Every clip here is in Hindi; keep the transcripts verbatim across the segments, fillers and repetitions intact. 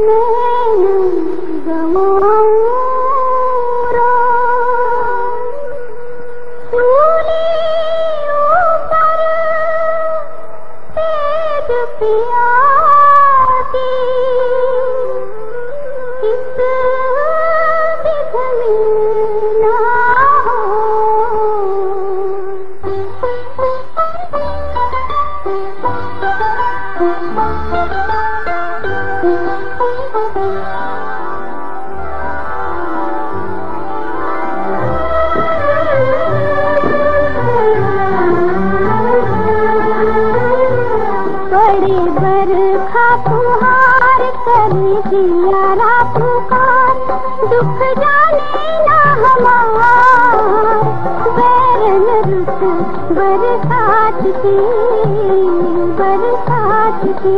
बरखा फुहार करे जियारा पुकार, दुख जाने ना हमार। बैरन रुत बरसात की, बरसात की।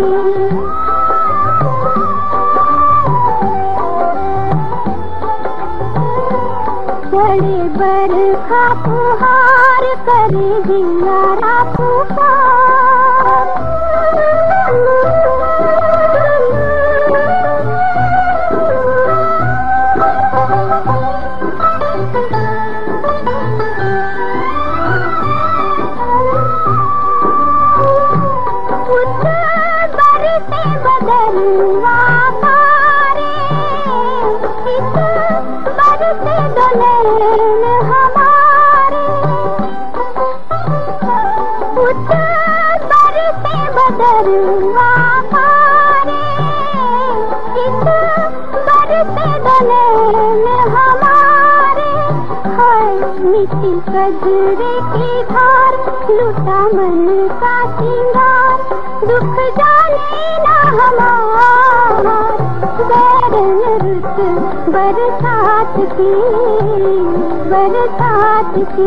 बड़े बरखा फुहार करे जियारा पुकार, बरसे बदलवा पारे, इस बरसे दुल्हन हमारे। उस बरसे बदलवा पारे, इस बरसे दुल्हन हमारे। हाय मिट्टी कजरे की धार, लूटा मन का सिंगार, दुख जाने ना हमार। बैरन रुत बरसात की, बरसात की।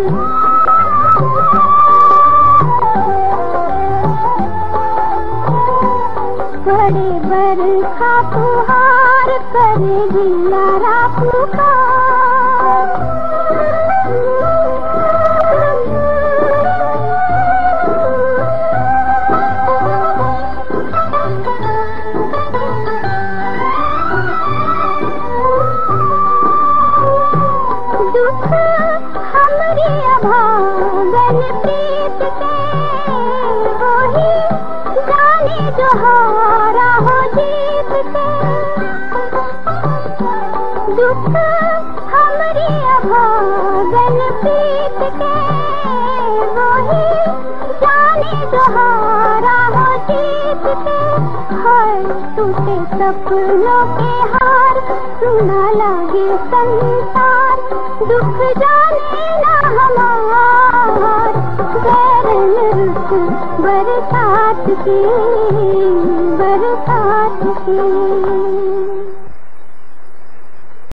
बड़े बरखा फुहार करे जियारा पुकार, दुख हमरी अभागन प्रीत के, वही जाने जो हारा हो जीत के। दुख हमरी अभागन प्रीत के, वही जाने जो हारा हो जीत के। हाय टूटे सपनों के हार, सुना लागे संसार, दुख जाने ना हमार। बैरन रुत बरसात की, बरसात की।